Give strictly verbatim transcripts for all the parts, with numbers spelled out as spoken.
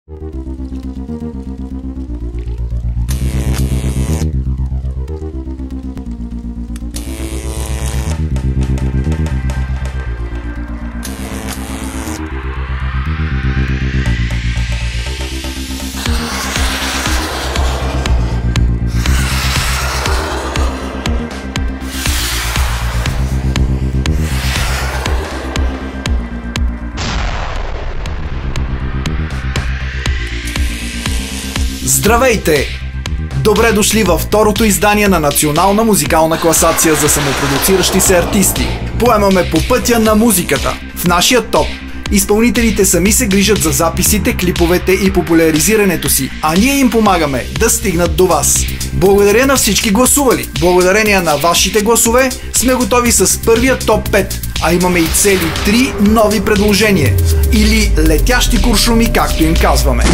Здравейте! Добре дошли във второто издание на национална музикална класация за самопродуциращи се артисти. Поемаме по пътя на музиката. В нашия топ изпълнителите сами се грижат за записите, клиповете и популяризирането си, а ние им помагаме да стигнат до вас. Благодаря на всички гласували. Благодарение на вашите гласове сме готови с първия топ пет, а имаме и цели три нови предложения. Или летящи куршуми, както им казваме.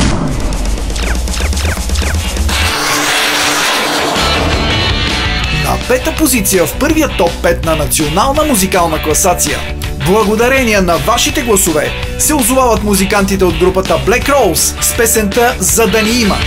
На пета позиция в първия топ пет на национална музикална класация, благодарение на вашите гласове, се озовават музикантите от групата Black Rose с песента "За да ни има".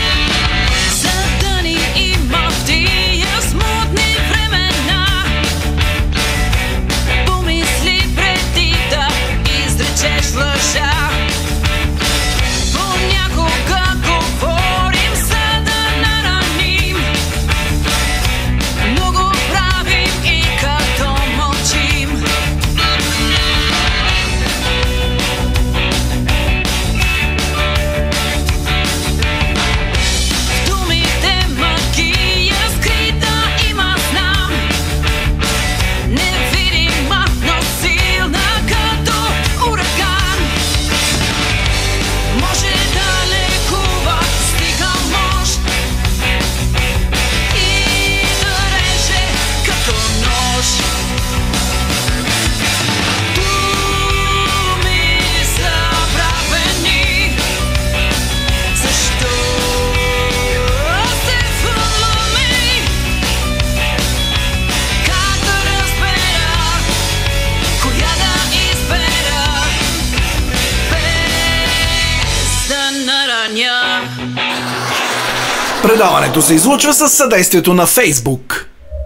Предаването се излъчва със съдействието на Фейсбук.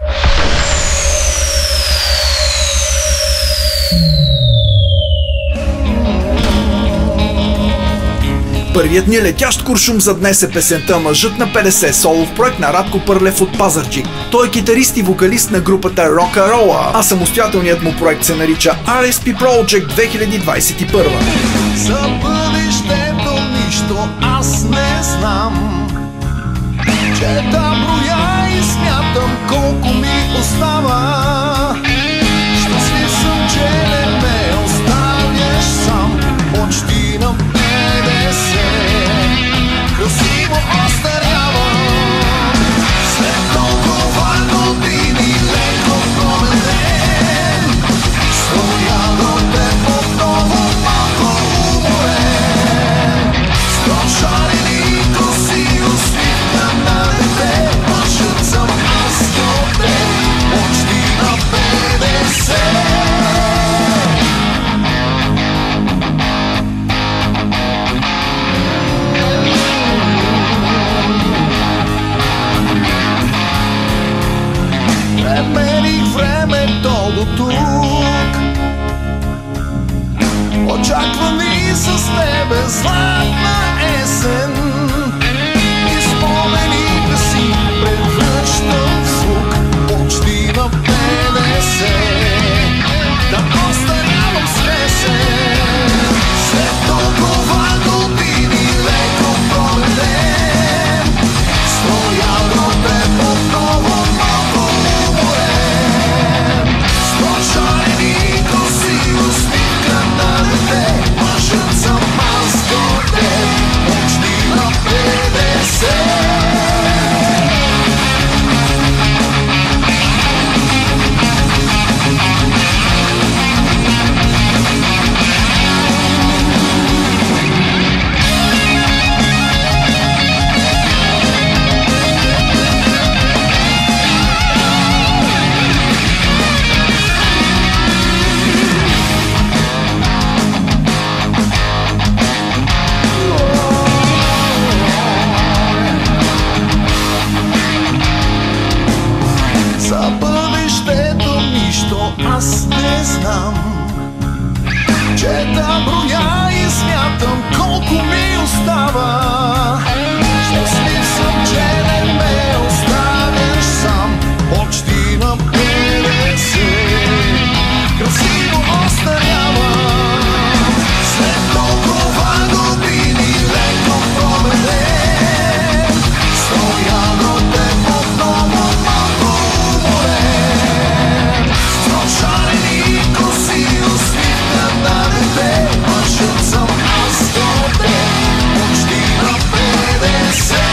Първият ни летящ куршум за днес е песента "Мъжът на петдесет", солов проект на Радко Пърлев от Пазарджик. Той е китарист и вокалист на групата Rock'n'Rolla, а самостоятелният му проект се нарича Ар Ес Пи Project две хиляди двадесет и първа. За бъдещето нищо аз не знам, че да броя и смятам колко ми остава. Щастлив съм, че не ме оставяш сам, почти на петдесет. Красиво остарявам, след толкова години леко променен. Стоя до теб отново малко уморен. Строшарени коси усмихна на дете, мъжът съм аз до теб, почти на петдесет. Премених времето до тук, очаквани с тебе златна есен. остава. Щастлив съм, че не ме оставяш сам. Почти на петдесет, красиво остарявам. След толкова години леко променен, стоя до теб отново малко уморен. Прошарени коси, усмивка на дете, мъжът съм аз до теб, почти на петдесет.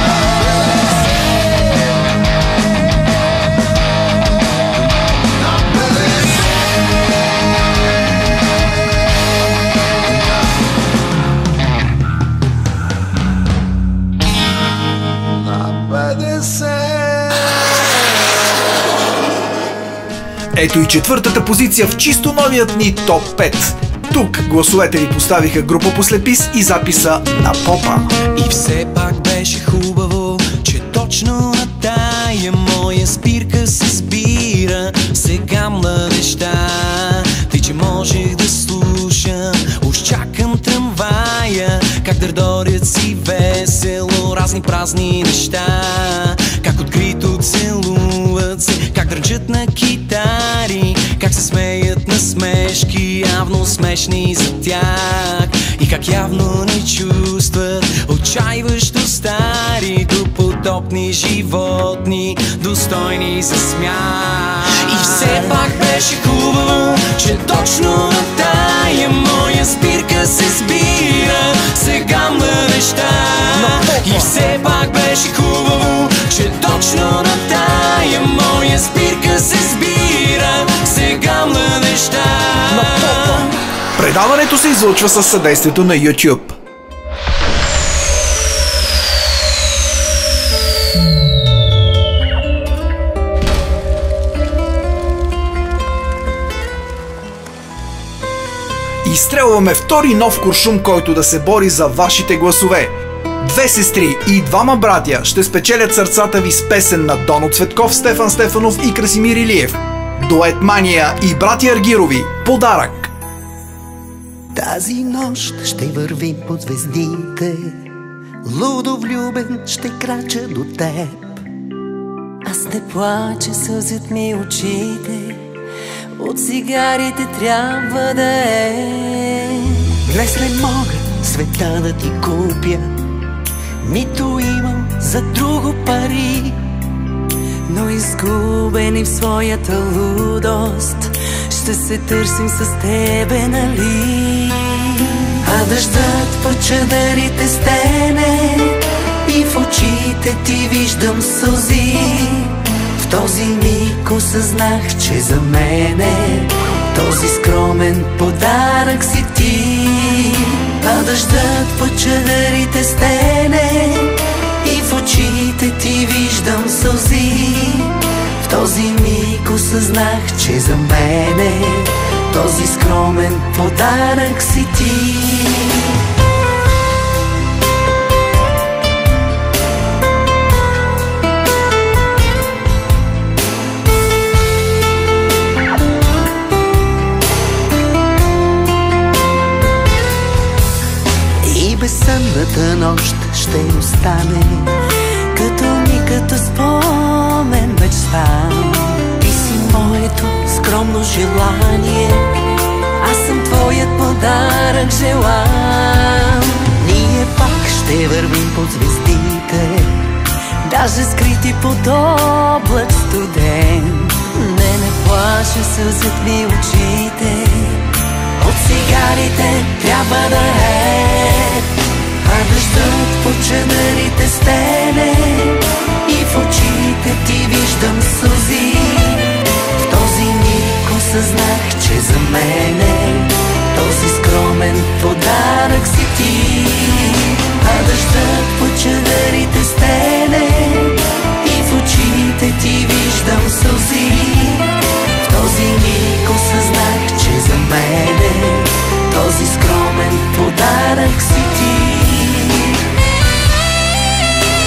Ето и четвъртата позиция в чисто новият ни топ пет. Тук гласовете ви поставиха група Послепис и записа на Попа. И все пак беше хубаво, че точно на тая моя спирка се спира сега младеща. Ти, че можех да слушам, уж чакам трамвая, как дърдорят си весело разни празни неща, как открито целуват се, как дрънчат на китари, как се смеят на смешки, явно смешни за тях, и как явно не чувстват отчаиващо стари, доподобни животни, достойни за смях. И все пак беше хубаво, че точно на тая моя спирка се спира сега младеща. И все пак беше хубаво, че точно на тая моя спирка се спира сега младеща. Предаването се излъчва със съдействието на YouTube. Изстрелваме втори нов куршум, който да се бори за вашите гласове. Две сестри и двама братя ще спечелят сърцата ви с песен на Доно Цветков, Стефан Стефанов и Красимир Илиев. Дует Мания и братя Аргирови. Подарък. Тази нощ ще вървим под звездите, лудо влюбен ще крача до теб. Аз не плача, сълзят ми очите, от цигарите трябва да е. Днес не мога света да ти купя, нито имам за друго пари, но изгубени в своята лудост ще се търсим с тебе, нали? А дъждът по чадърите стене и в очите ти виждам сълзи. В този миг осъзнах, че за мене този скромен подарък си ти. А дъждът по чадърите стене и в очите ти виждам сълзи. В този миг осъзнах, че за мене този скромен подарък си ти. И безсънната нощ ще остане като ми, като спомен мечта. Ти си моето скромно желание, аз съм твоят подарък желан. Ние пак ще вървим под звездите, даже скрити под облак студен. Не, не плаша, сълзят ми очите, от цигарите трябва да е. А дъждът по чадърите стене и в очите ти виждам сълзи. В този миг осъзнах, че за мене този скромен подарък си ти. А дъждът по чадърите стене и в очите ти виждам сълзи. В този миг осъзнах, че за мене този скромен подарък си ти.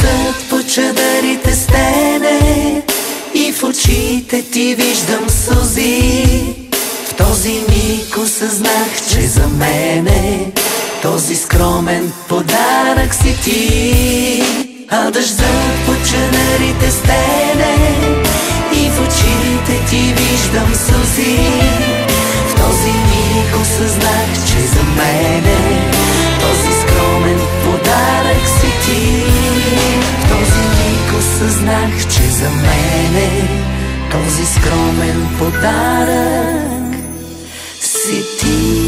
дъждът по чадърите стене и в очите ти виждам сълзи. В този миг осъзнах, че за мене този скромен подарък си ти. А дъждът по чадърите стене и в очите ти виждам сълзи. В този миг осъзнах, че за мене този скромен подарък си ти. В този миг осъзнах, че за мене този скромен подарък си ти.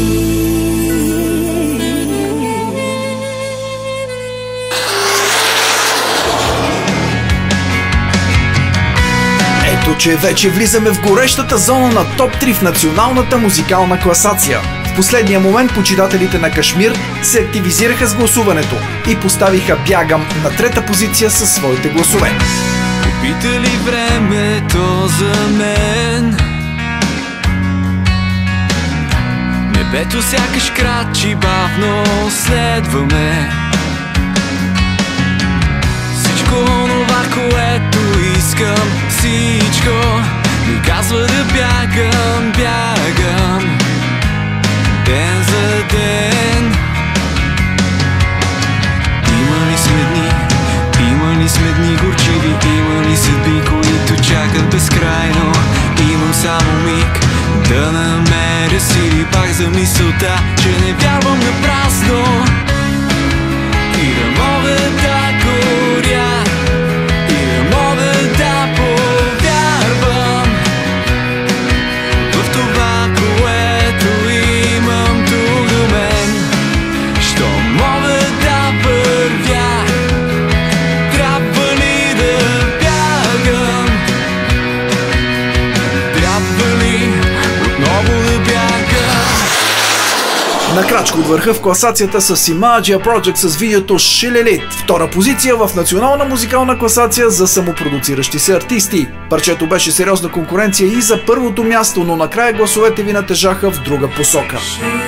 Ето, че вече влизаме в горещата зона на топ три в националната музикална класация. В последния момент почитателите на Кашмир се активизираха с гласуването и поставиха Бягам на трета позиция със своите гласове. Попита ли времето за мен? Небето сякаш крачи бавно следваме. Всичко онова, което искам, всичко ми казва да бягам, бягам ден за ден. Има ли сме дни, има ли сме дни горчиви, има ли съдби, които чакат безкрайно? Имам само миг да намеря сили пак за мисълта, че не вярвам на празно и да мога да горя, и да мога да повярвам в това, което имам тук до мен. Що мога да вървя, трябва ли да бягам? Трябва ли отново да бягам? На крачка от върха в класацията с Imagine Project с видеото Шилелит. Втора позиция в национална музикална класация за самопродуциращи се артисти. Парчето беше сериозна конкуренция и за първото място, но накрая гласовете ви натежаха в друга посока.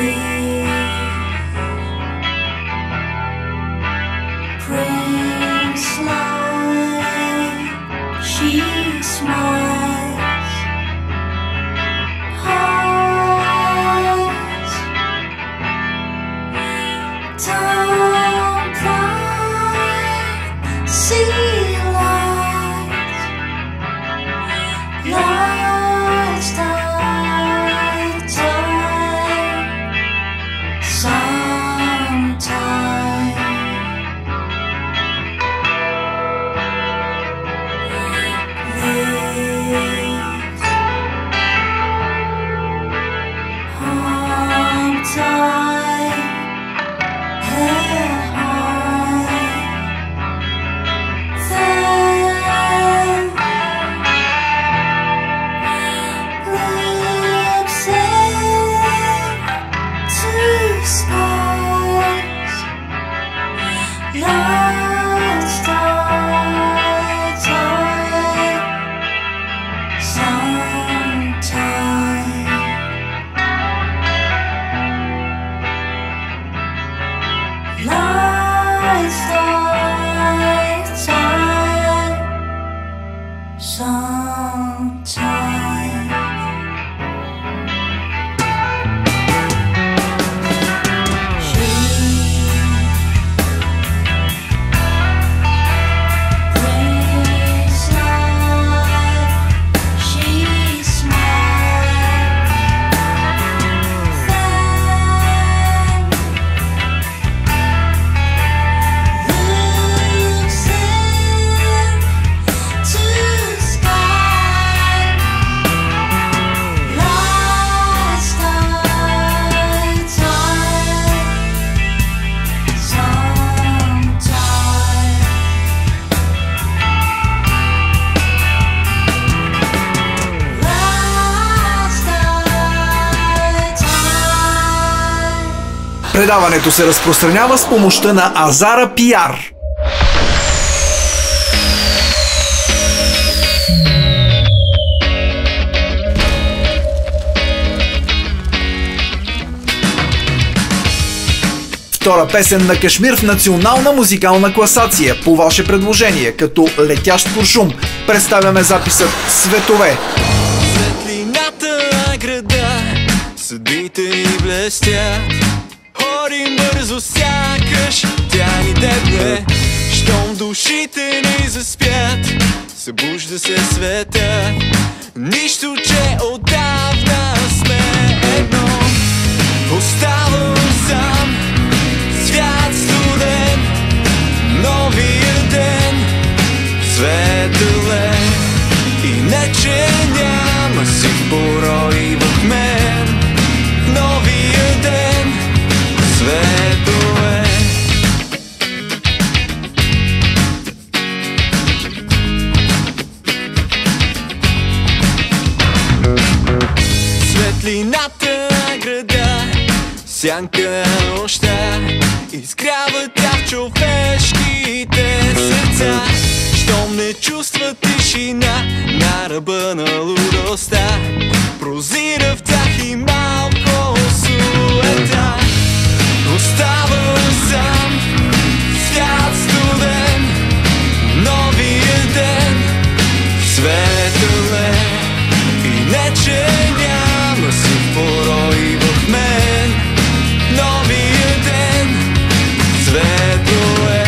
Предаването се разпространява с помощта на Азара Пиар. Втора песен на Кашмир в национална музикална класация по ваше предложение, като Летящ куршум. Представяме записът Светове. Светлината на града, съдбите ни блестят. Ходим бързо, сякаш тя ни дебне. Щом душите ни заспят, събужда се света. Нищо, че отдавна сме едно. Оставам сам, свят студен, новия ден, светле. И не, че няма сив порой в мен, новия ден, светле. Светлината на града, сянка на нощта, изгрява тя в човешките сърца. Щом не чувства тишина на ръба на лудостта, прозира в тях и малко суета. Оставам сам, свят студен, новия ден, светле. И не, че няма си порой в мен, новия ден, светле.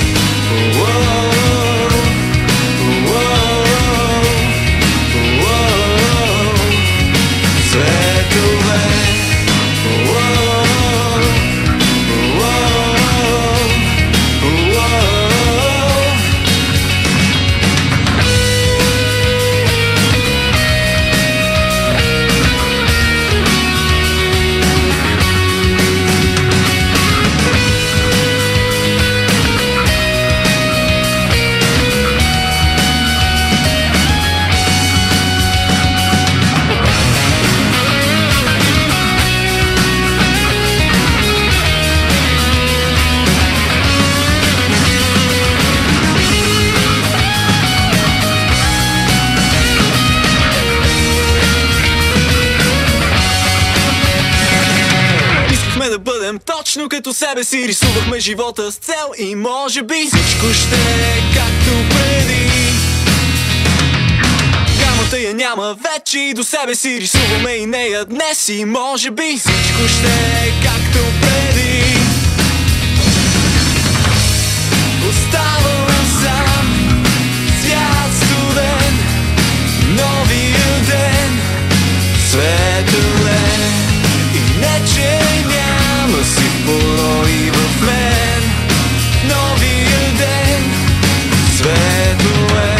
Точно като себе си рисувахме живота с цел и може би всичко ще е както преди. Гамата я няма вече и до себе си рисуваме и нея днес и може би всичко ще е както преди. Оставам сам, свят студен, новия ден, светле. И не, че няма си порой в мен, новия ден, светле.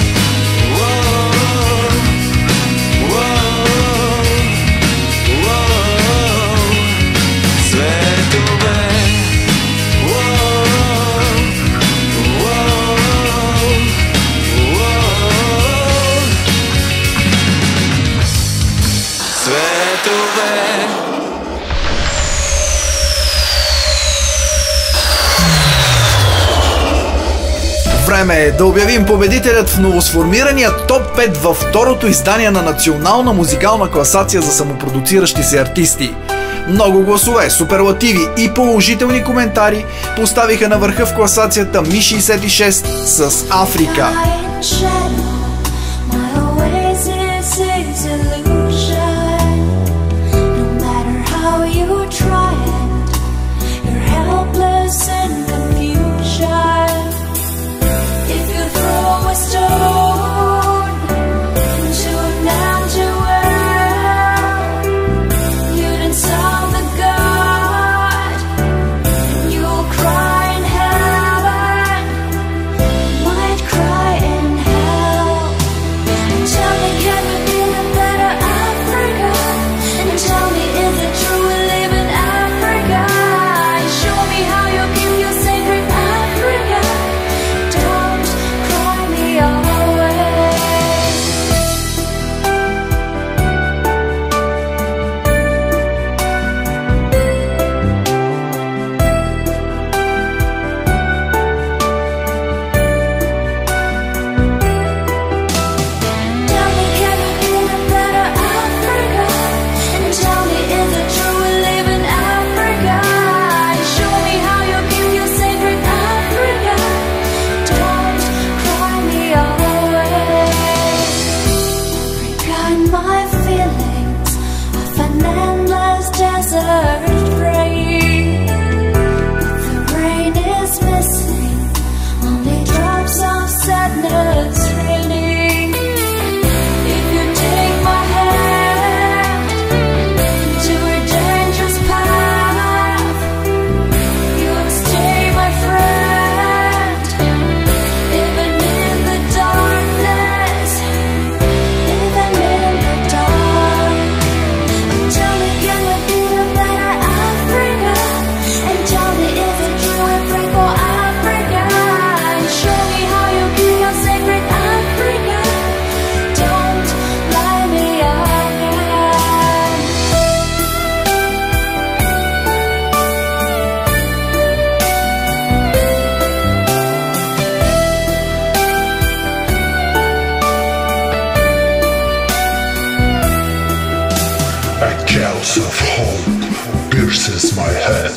Време е да обявим победителят в новосформирания топ пет във второто издание на национална музикална класация за самопродуциращи се артисти. Много гласове, суперлативи и положителни коментари поставиха на върха в класацията Ми шейсет и шест с Африка. Cry in hell.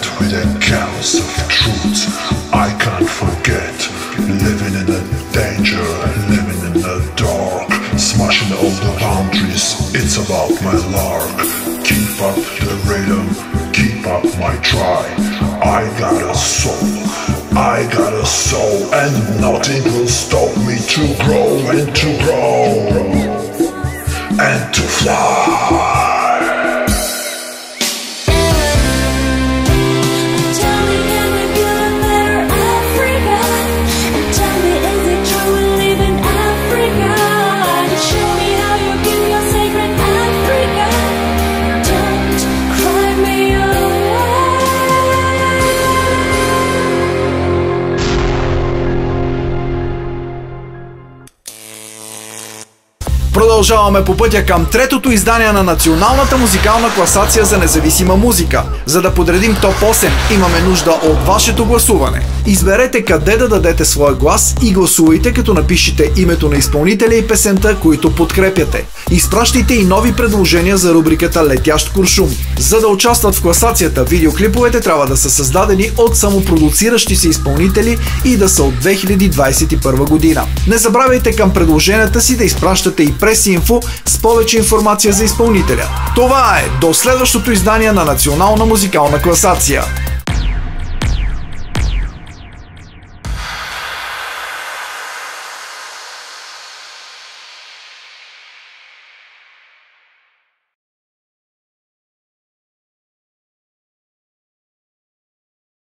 met with accounts of truth. I can't forget living in the danger, living in the dark, smashing all the boundaries. It's about my lark. Keep up the rhythm, keep up my try. I got a soul, I got a soul, and nothing will stop me to grow and to grow and to fly. Продължаваме по пътя към третото издание на Националната музикална класация за независима музика. За да подредим топ осем, имаме нужда от вашето гласуване. Изберете къде да дадете своя глас и гласувайте, като напишете името на изпълнителя и песента, които подкрепяте. Изпращайте и нови предложения за рубриката Летящ куршум. За да участват в класацията, видеоклиповете трябва да са създадени от самопродуциращи се изпълнители и да са от две хиляди двадесет и първа година. Не забравяйте към предложенията си да изпращате и прес-инфо с повече информация за изпълнителя. Това е до следващото издание на Национална музикална класация.